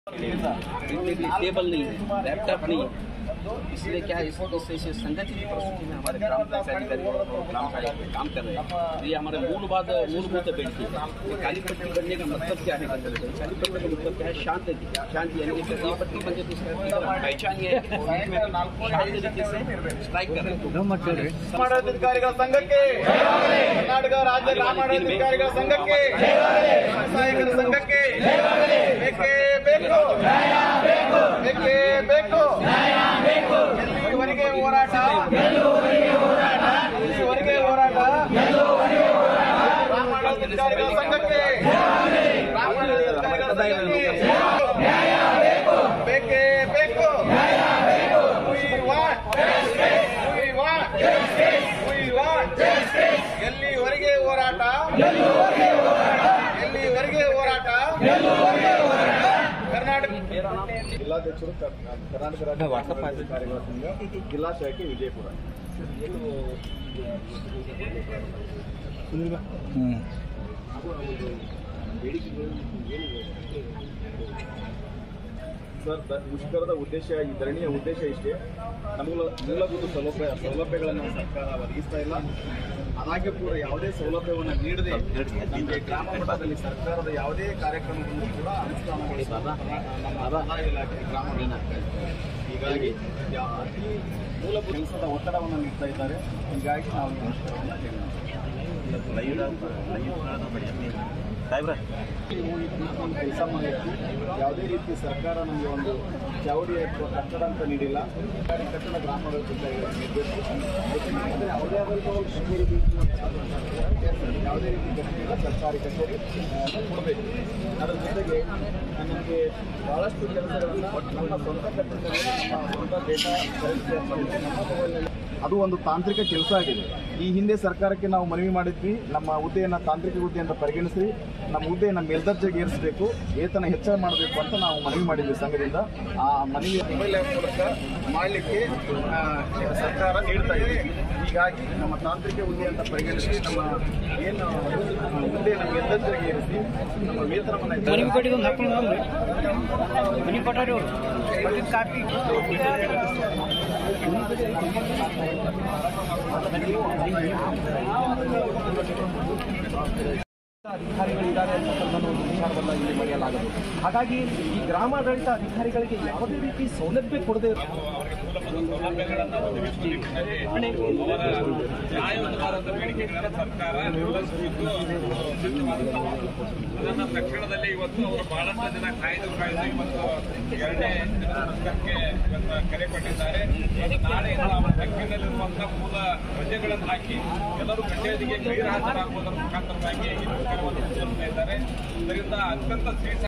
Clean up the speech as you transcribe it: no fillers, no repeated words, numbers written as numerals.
Table नहीं है, laptop नहीं है, इसलिए क्या है, इस संगठित परिस्थिति में हमारे ग्राम पंचायत ग्राम सहायक काम कर रहे हैं। ये हमारे मूलभूत बेटी है। काली पट्टी बनने का मतलब क्या है? काली पट्टी का मतलब क्या है? शांति, यानी कि काली पट्टी बन जाए तो इसका पहचान ये है शांति तरीके से स्ट्राइक कर रहे हैं। ಗ್ರಾಮಾಡಳಿತಾಧಿಕಾರಿಗಳ ಸಂಘಕ್ಕೆ ಕರ್ನಾಟಕ ರಾಜ್ಯ ಗ್ರಾಮಾಡಳಿತಾಧಿಕಾರಿಗಳ ಸಂಘಕ್ಕೆ ಸಹಾಯಕರ ಸಂಘಕ್ಕೆ ಬೇಕೇ ಬೇಕು ಬೇಕೇ ಬೇಕು ಎಲ್ಲಿವರೆಗೆ ಹೋರಾಟ ಎಲ್ಲಿವರೆಗೆ ಹೋರಾಟ ಗ್ರಾಮಾಡಳಿತಾಧಿಕಾರಿಗಳ ಸಂಘಕ್ಕೆ ಗ್ರಾಮಾಡಳಿತಾಧಿಕಾರಿಗಳ ಸಂಘಕ್ಕೆ ಬೇಕೇ ಬೇಕು ಎಲ್ಲಿವರೆಗೆ ಹೋರಾಟ ಎಲ್ಲಿವರೆಗೆ ಹೋರಾಟ ಕರ್ನಾಟಕ ಜಿಲ್ಲಾಧ್ಯಕ್ಷರು ಕರ್ನಾಟಕ ರಾಜ್ಯ ಗ್ರಾಮಾಡಳಿತಾಧಿಕಾರಿಗಳ ಸಂಘ ಜಿಲ್ಲಾ ಶಾಖೆ ವಿಜಯಪುರ. ಸರ್, ಮುಷ್ಕರದ ಉದ್ದೇಶ, ಈ ಧರಣಿಯ ಉದ್ದೇಶ ಇಷ್ಟೇ. ಮೂಲಭೂತ ಸೌಲಭ್ಯಗಳನ್ನು ಸರ್ಕಾರ ಒದಗಿಸ್ತಾ ಇಲ್ಲ. ಅದಾಗ್ಯೂ ಕೂಡ ಯಾವುದೇ ಸೌಲಭ್ಯವನ್ನು ನೀಡದೆ ನಮಗೆ ಗ್ರಾಮ ಮಟ್ಟದಲ್ಲಿ ಸರ್ಕಾರದ ಯಾವುದೇ ಕಾರ್ಯಕ್ರಮವನ್ನು ಕೂಡ ಅನುಷ್ಠಾನಗೊಳಿಸಲ್ಲ ನಮ್ಮ ಇಲಾಖೆ ಗ್ರಾಮೀಣ. ಹೀಗಾಗಿ ಅತಿ ಮೂಲಭೂತ ಕೆಲಸದ ಒತ್ತಡವನ್ನು ನೀಡ್ತಾ ಇದ್ದಾರೆ. ಹೀಗಾಗಿ ನಾವು ಮುಷ್ಕರವನ್ನು ಕೆಲಸ ಮಾಡಲಿಕ್ಕೆ ಯಾವುದೇ ರೀತಿ ಸರ್ಕಾರ ನಮಗೆ ಒಂದು ಚಾವಡಿ ಅಥವಾ ಕಟ್ಟಡ ಅಂತ ನೀಡಿಲ್ಲ. ಕಟ್ಟಡ ಗ್ರಾಮಾಡಳಿತಾಧಿಕಾರಿಗಳು ನೀಡಬೇಕು. ಯಾಕಂದರೆ ಯಾವುದೇ ಆದಂಥ ಒಂದು ಕಚೇರಿ ಯಾವುದೇ ರೀತಿ ಕಚೇರಿ ಸರ್ಕಾರಿ ಕಚೇರಿ ಕೊಡಬೇಕು. ಅದರ ಜೊತೆಗೆ ನಮಗೆ ಭಾಳಷ್ಟು ಕೆಲಸಗಳನ್ನು ನಮ್ಮ ಸ್ವಂತ ಕಟ್ಟಡದಲ್ಲಿ ನಮ್ಮ ಸ್ವಂತ ಡೇಟಾ ನಮ್ಮ ಮೊಬೈಲ್ನಲ್ಲಿ ಅದು ಒಂದು ತಾಂತ್ರಿಕ ಕೆಲಸ ಆಗಿದೆ. ಈ ಹಿಂದೆ ಸರ್ಕಾರಕ್ಕೆ ನಾವು ಮನವಿ ಮಾಡಿದ್ವಿ, ನಮ್ಮ ಹುದ್ದೆಯನ್ನು ತಾಂತ್ರಿಕ ಹುದ್ದೆ ಅಂತ ಪರಿಗಣಿಸಿ ನಮ್ಮ ಹುದ್ದೆಯನ್ನು ಮೇಲ್ದರ್ಜೆಗೆ ಏರಿಸಬೇಕು, ವೇತನ ಹೆಚ್ಚಳ ಮಾಡಬೇಕು ಅಂತ ನಾವು ಮನವಿ ಮಾಡಿದ್ವಿ ಸಂಘದಿಂದ. ಆ ಮನವಿ ಮೊಬೈಲ್ ಆ್ಯಪ್ ಮೂಲಕ ಮಾಡಲಿಕ್ಕೆ ಸರ್ಕಾರ ನೀಡ್ತಾ ಇದೆ. ಹೀಗಾಗಿ ನಮ್ಮ ತಾಂತ್ರಿಕ ಹುದ್ದೆ ಅಂತ ಪರಿಗಣಿಸಿ ನಮ್ಮ ಏನು ಹುದ್ದೆಯನ್ನು ಮೇಲ್ದರ್ಜೆಗೆ ಏರಿಸಿ ನಮ್ಮ ವೇತನವನ್ನು ಅಧಿಕಾರಿಗಳಿದ್ದಾರೆ ಅಂತಕ್ಕಂಥ ಒಂದು ವಿಚಾರವನ್ನು ಇಲ್ಲಿ ಮರೆಯಲಾಗದು. ಹಾಗಾಗಿ ಈ ಗ್ರಾಮಾಡಳಿತ ಅಧಿಕಾರಿಗಳಿಗೆ ಯಾವುದೇ ರೀತಿ ಸೌಲಭ್ಯ ಕೊಡದೆ ನ್ಯಾಯಯುತವಾದ ಬೇಡಿಕೆಗಳನ್ನು ಸರ್ಕಾರ ನಿರ್ವಹಿಸುತ್ತಿದ್ದು ಅದನ್ನು ತಕ್ಷಣದಲ್ಲಿ ಇವತ್ತು ಅವರು ಬಹಳಷ್ಟು ಜನ ಕಾಯ್ದು ಇವತ್ತು ಎರಡನೇ ಪುಸ್ತಕಕ್ಕೆ ಇವತ್ತು ಕರೆ ಕೊಟ್ಟಿದ್ದಾರೆ. ನಾಳೆಯಿಂದ ಅವರ ತಕ್ಷಣದಲ್ಲಿರುವಂತಹ ಮೂಲ ರಜೆಗಳನ್ನು ಹಾಕಿ ಎಲ್ಲರೂ ಕಚೇರಿಗೆ ಗೈರು ಹಾಜರಾಗುವುದರ ಮುಖಾಂತರವಾಗಿ ಈ ಮುಷ್ಕರವನ್ನು ಮುಂದುವರಿಸ್ತಾ ಇದ್ದಾರೆ. ಇದರಿಂದ ಅತ್ಯಂತ